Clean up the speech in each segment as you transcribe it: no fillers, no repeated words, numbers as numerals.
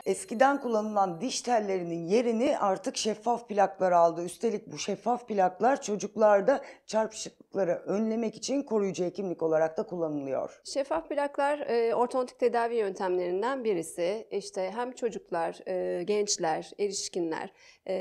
Eskiden kullanılan diş tellerinin yerini artık şeffaf plaklar aldı. Üstelik bu şeffaf plaklar çocuklarda çarpışıklıkları önlemek için koruyucu hekimlik olarak da kullanılıyor. Şeffaf plaklar ortodontik tedavi yöntemlerinden birisi. İşte hem çocuklar, gençler, erişkinler,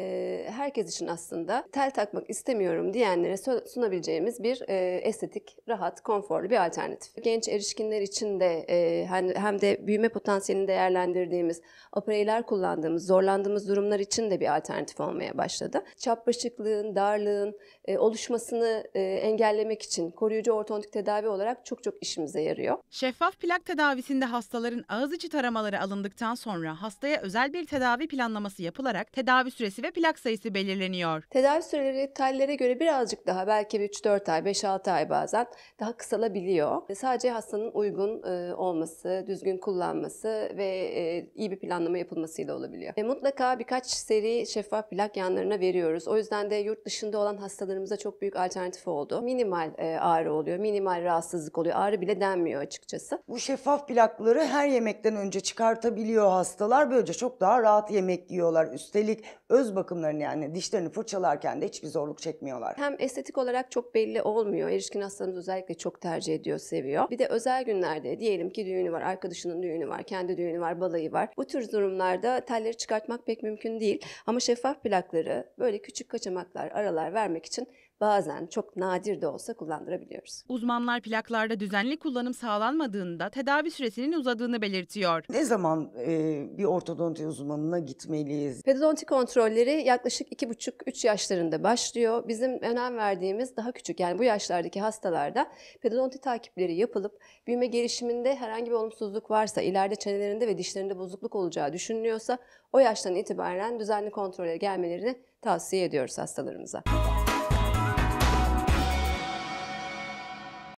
herkes için aslında tel takmak istemiyorum diyenlere sunabileceğimiz bir estetik, rahat, konforlu bir alternatif. Genç erişkinler için de hem de büyüme potansiyelini değerlendirdiğimiz, apareyler kullandığımız, zorlandığımız durumlar için de bir alternatif olmaya başladı. Çapraşıklığın, darlığın oluşmasını engellemek için koruyucu ortodontik tedavi olarak çok işimize yarıyor. Şeffaf plak tedavisinde hastaların ağız içi taramaları alındıktan sonra hastaya özel bir tedavi planlaması yapılarak tedavi süresi ve plak sayısı belirleniyor. Tedavi süreleri tellere göre birazcık daha belki 3-4 ay, 5-6 ay bazen daha kısalabiliyor. Sadece hastanın uygun olması, düzgün kullanması ve iyi bir planlama yapılmasıyla olabiliyor. Mutlaka birkaç seri şeffaf plak yanlarına veriyoruz. O yüzden de yurt dışında olan hastalarımıza çok büyük alternatif oldu. Minimal ağrı oluyor, minimal rahatsızlık oluyor. Ağrı bile denmiyor açıkçası. Bu şeffaf plakları her yemekten önce çıkartabiliyor hastalar. Böylece çok daha rahat yemek yiyorlar. Üstelik öz bakımlarını yani dişlerini fırçalarken de hiçbir zorluk çekmiyorlar. Hem estetik olarak çok belli olmuyor. Erişkin hastalarımız özellikle çok tercih ediyor, seviyor. Bir de özel günlerde diyelim ki düğünü var, arkadaşının düğünü var, kendi düğünü var, balayı var. Bu tür durumlarda telleri çıkartmak pek mümkün değil. Ama şeffaf plakları böyle küçük kaçamaklar, aralar vermek için bazen çok nadir de olsa kullandırabiliyoruz. Uzmanlar plaklarda düzenli kullanım sağlanmadığında tedavi süresinin uzadığını belirtiyor. Ne zaman bir ortodonti uzmanına gitmeliyiz? Pedodonti kontrolleri yaklaşık 2,5-3 yaşlarında başlıyor. Bizim önem verdiğimiz daha küçük yani bu yaşlardaki hastalarda pedodonti takipleri yapılıp büyüme gelişiminde herhangi bir olumsuzluk varsa, ileride çenelerinde ve dişlerinde bozukluk olacağı düşünülüyorsa o yaştan itibaren düzenli kontrole gelmelerini tavsiye ediyoruz hastalarımıza.